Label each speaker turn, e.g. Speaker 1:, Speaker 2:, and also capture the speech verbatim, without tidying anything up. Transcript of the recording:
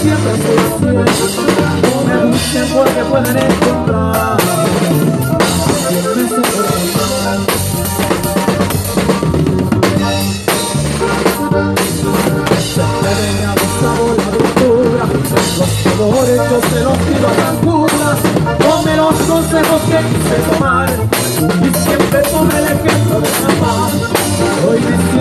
Speaker 1: siempre soy así. No me busquen porque pueden encontrar quien me soporta. Siempre me ha gustado la dulzura, los colores yo se los pido a las burlas. Tome los consejos que quise tomar y siempre tome el ejemplo de mamá. Hoy me